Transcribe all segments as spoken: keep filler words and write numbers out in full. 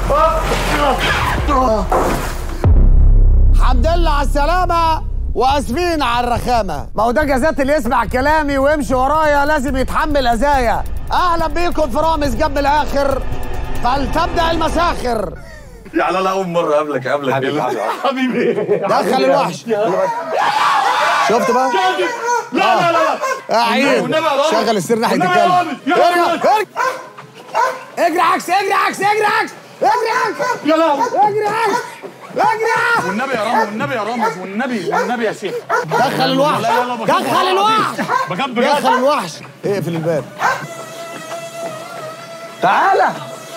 الحمد لله على السلامة واسفين على الرخامة. ما هو ده جزات اللي يسمع كلامي ويمشي ورايا لازم يتحمل أذايا. أهلا بيكم في رامز جنب الآخر، فلتبدأ المساخر. يعني أنا أول مرة أقابلك قبلك حبيبي حبيبي دخل الوحش. شفت بقى؟ لا لا لا يا عيد شغل السير ناحية الكلب. ارجع اجري عكس اجري عكس اجري عكس اجري عكس يا لهوي اجري عكس اجري. والنبي يا رامز والنبي يا رامز والنبي والنبي يا شيخ دخل الوحش دخل الوحش بجد بجد دخل الوحش. اقفل الباب. تعالى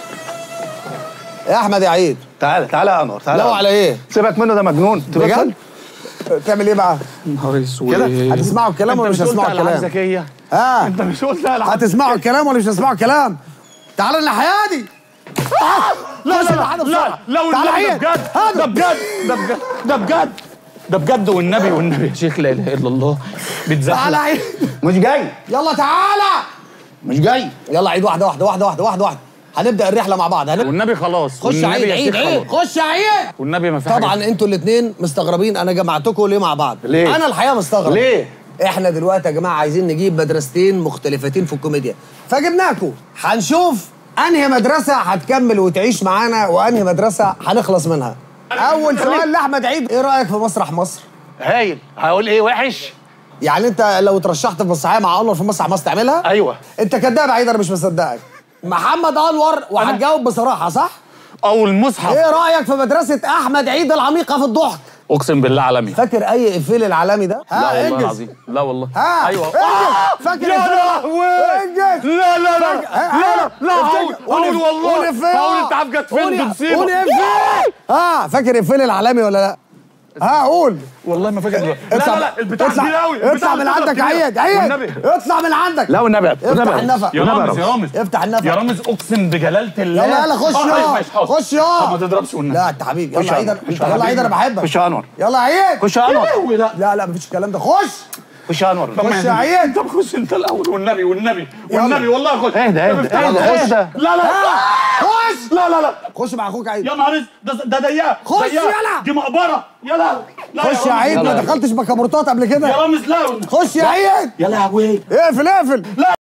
يا احمد يا عيد. تعالى تعالى يا انور تعالى. لو على ايه؟ سيبك منه ده مجنون. بجد؟ تعمل ايه بقى؟ نهار اسود كده هتسمعوا الكلام ولا مش هتسمعوا الكلام؟ انت ذكيه. ها انت مش قلت هتسمعوا الكلام ولا مش هتسمعوا الكلام؟ تعالى الناحيه دي. لا لا لا لا لا والنبي ده بجد ده بجد ده بجد ده بجد ده بجد والنبي والنبي يا شيخ لا اله الا الله بتزحلق. تعالى عيد. مش جاي. يلا تعالى. مش جاي. يلا عيد واحده واحده واحده واحده واحده واحده. هنبدا الرحله مع بعض. هنبدأ. والنبي خلاص. خش عيد عيد عيد خش عيد. والنبي ما في طبعا انتوا الاثنين مستغربين انا جمعتكم ليه مع بعض. ليه؟ انا الحقيقه مستغرب. ليه؟ احنا دلوقتي يا جماعه عايزين نجيب مدرستين مختلفتين في الكوميديا، فجبناكم. هنشوف انهي مدرسه هتكمل وتعيش معانا وانهي مدرسه هنخلص منها. اول سؤال لاحمد عيد، ايه رايك في مسرح مصر؟ هايل. هقول ايه وحش؟ يعني انت لو اترشحت في مسرحيه مع انور في مسرح مصر تعملها؟ ايوه. انت كداب عيد، انا مش مصدقك. محمد انور وهتجاوب بصراحه صح؟ او المصحف. ايه رايك في مدرسه احمد عيد العميقه في الضحك؟ اقسم بالله عالمي. فاكر اي افيه العالمي ده؟ لا والله العظيم لا والله. ها ايوه انجز. فاكر يا لهوي. انجز. لا لا لا لا لا هقول هقول والله هقول انت عارف جت فين بنسيبه. قول افيه. ها فاكر افيه العالمي ولا لا؟ ها قول. والله ما فاكر دلوقتي. لا لا لا البتاع كبير قوي. اطلع من عندك عيد عيد. اطلع من عندك. لا والنبي افتح النفق يا رامز يا رامز افتح النفق يا رامز اقسم بجلاله الله. يلا يلا خش يا خش يا. ما تضربش والنبي. لا انت حبيبي. يلا عيد يلا عيد انا بحبك. خش يا انور. يلا عيد. خش يا انور. لا لا لا مفيش الكلام ده. خش خش يا انور. خش يا عيد. طب خش انت الاول والنبي والنبي والنبي والله خش. اهدى اهدى اهدى. لا لا خش. لا لا لا خش مع اخوك عيد. يا نهار اسود ده ده ضيق. خش ضيق. يلا. دي مقبره يا لهوي. خش يا عيد. ما دخلتش بكابورتات قبل كده. يا رامز لا خش يا عيد. يا لهوي. اقفل اقفل. لا